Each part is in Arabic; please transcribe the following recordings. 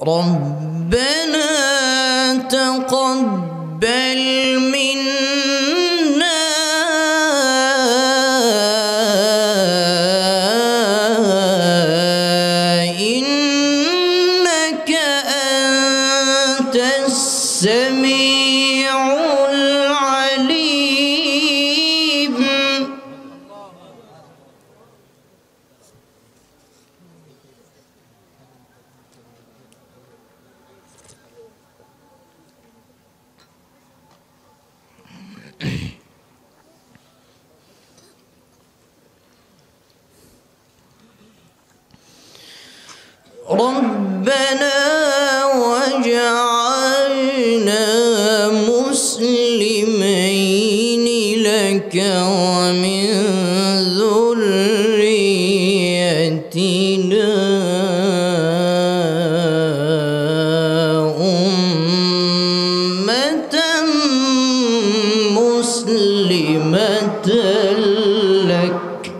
ربنا تقبل منا إنك أنت السميع العليم. ربنا وجعلنا مسلمين لك ومن ذريتنا أمة مسلمة لك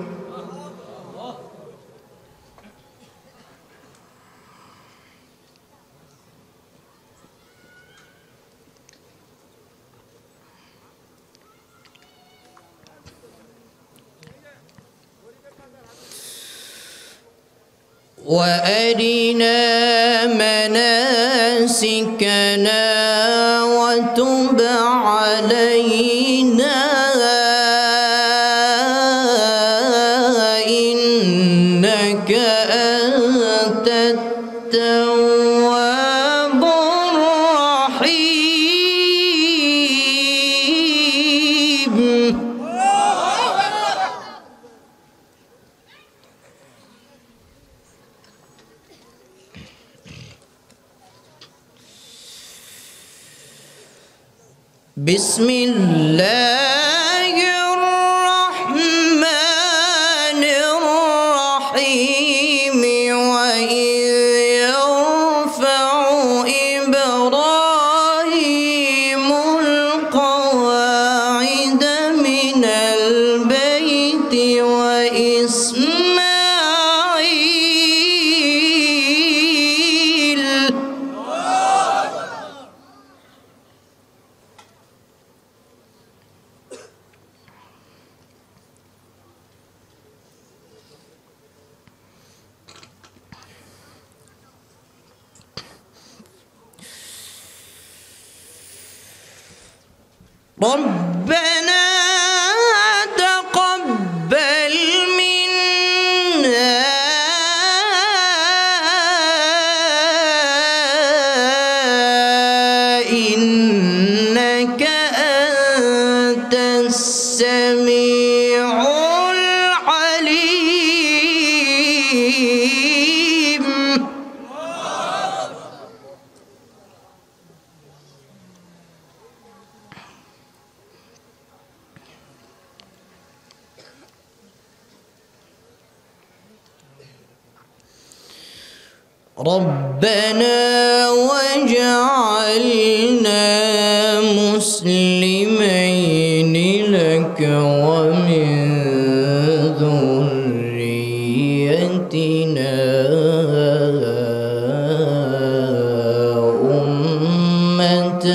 وأرنا مناسكنا وتب علينا إنك أنت التواب الرحيم. بسم الله الرحمن الرحيم وإذ يرفع إبراهيم القواعد من البيت وإسماعيل ربنا تقبل منا إنك أنت السميع العليم. ربنا وجعلنا مسلمين لك ومن ذريتنا أمة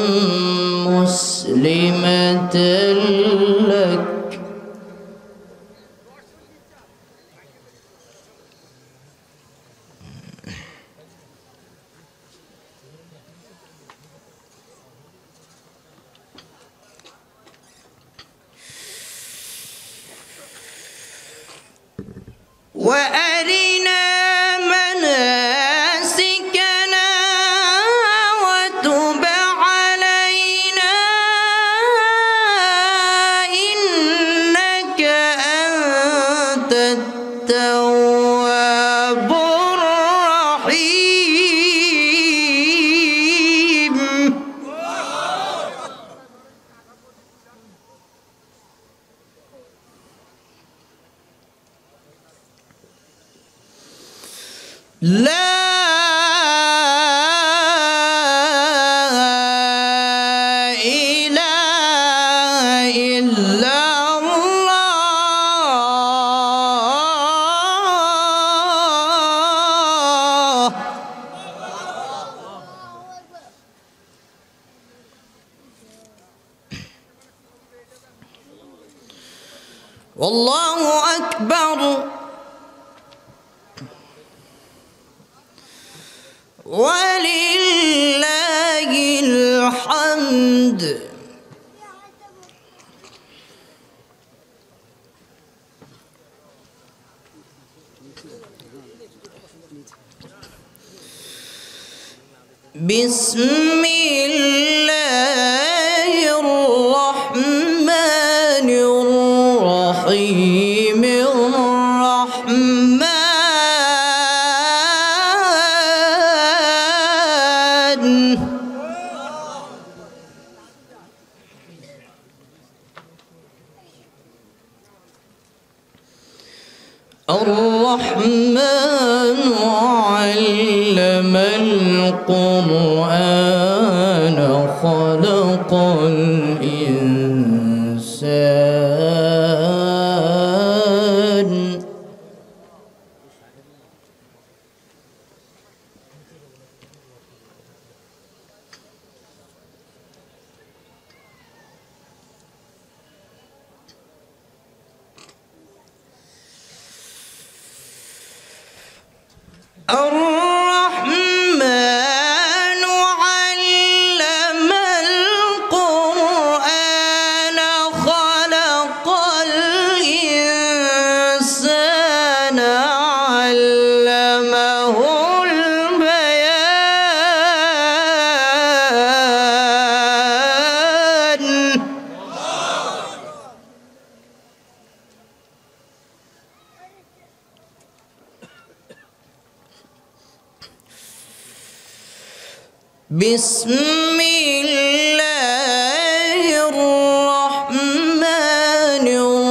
مسلمة لك وأرنا مناسكنا وتب علينا إنك أنت التواب الرحيم. لا إله إلا الله والله أكبر ولله الحمد. بسم الله الرحمن الرحيم الرحمن علم القرآن خلق الإنسان. الرحمن علم القرآن خلق الإنسان علمه البيان. بسم الله الرحمن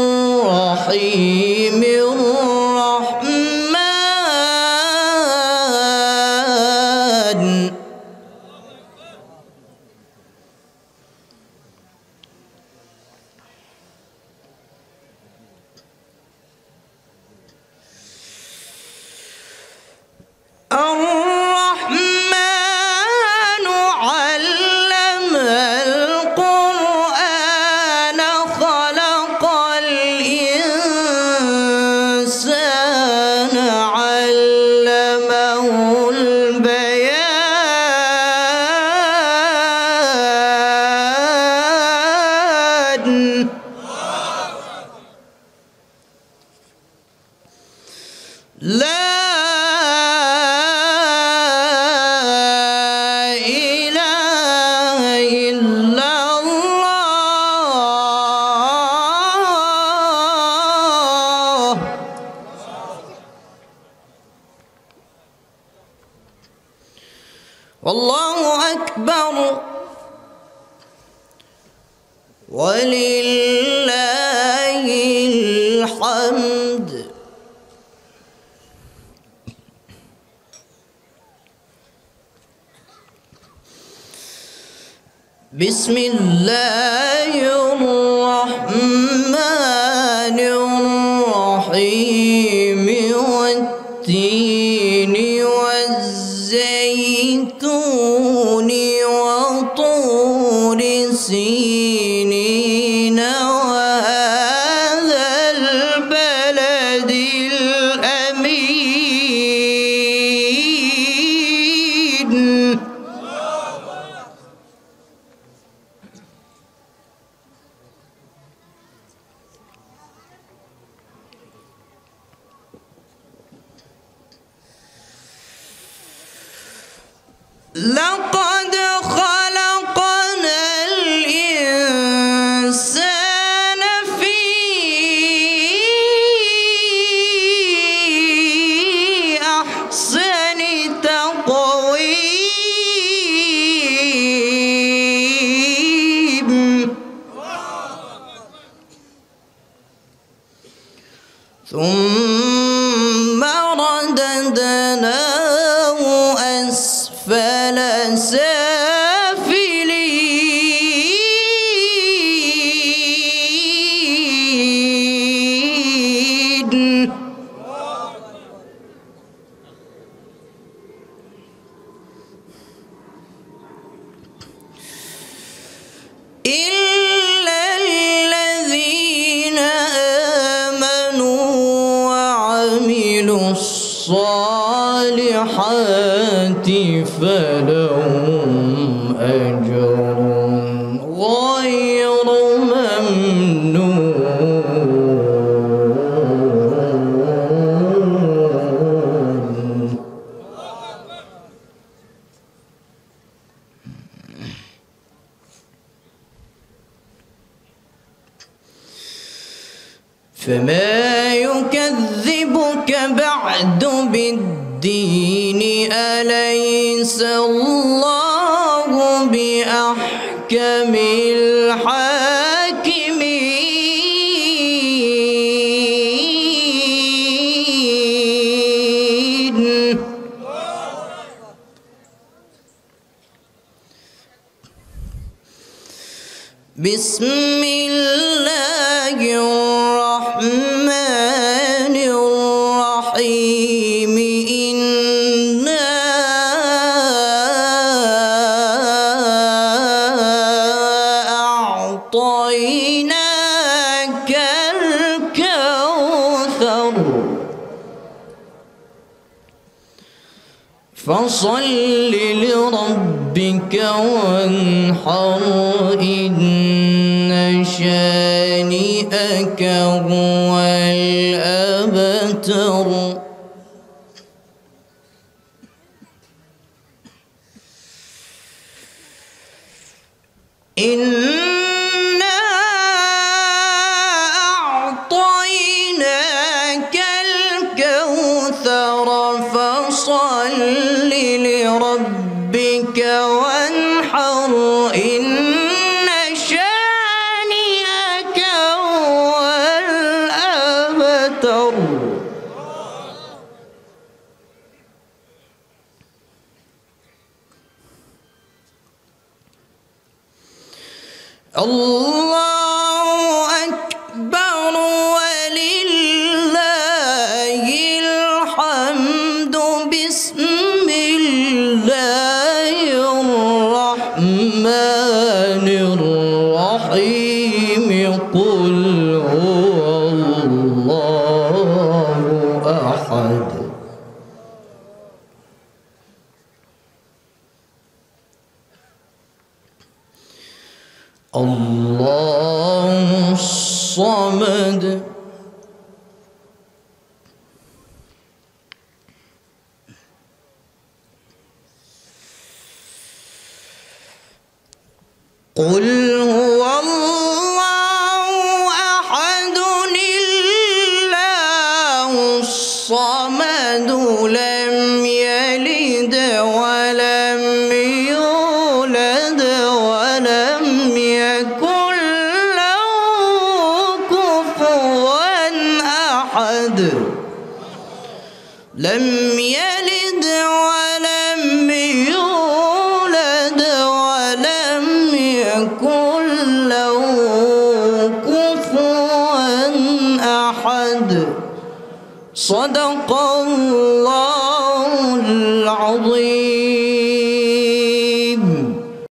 الرحيم الرحمن علم القرآن خلق الإنسان علمه البيان. لا إله إلا الله. والله أكبر ولله الحمد. بسم الله الرحمن الرحيم والتين والزيتون وطور سينين وهذا البلد الأمين. لقد خلقنا الإنسان في أحسن تقويم. ثم رددناه أسفل سافلين. إلا الذين فلهم أجر غير ممنون. فما يكذبك بعد بالدين أليس الله بأحكم الحاكمين. بسم الله الرحمن الرحيم. إنا أعطيناك الكوثر فصل لربك وانحر إن شانئك هو الأبتر. إنا أعطيناك الكوثر فصل لربك وانحر إن شانئك هو الأبتر. الله أكبر ولله الحمد. بسم الله الرحمن الرحيم. قل هو الله أحد الله الصمد قل هو الله أحد الله الصمد لم يلد ولم يولد ولم يكن له كفوا أحد. لم يلد ولم يولد ولم يكن له كفوا أحد. صدق الله العظيم.